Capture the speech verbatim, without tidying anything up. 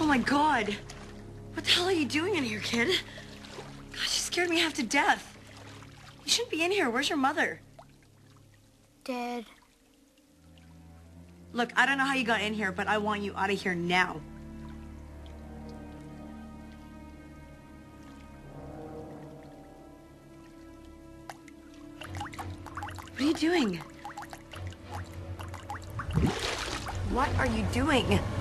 my God. What the hell are you doing in here, kid? Gosh, you scared me half to death. You shouldn't be in here. Where's your mother? Dead. Look, I don't know how you got in here, but I want you out of here now. What are you doing? What are you doing?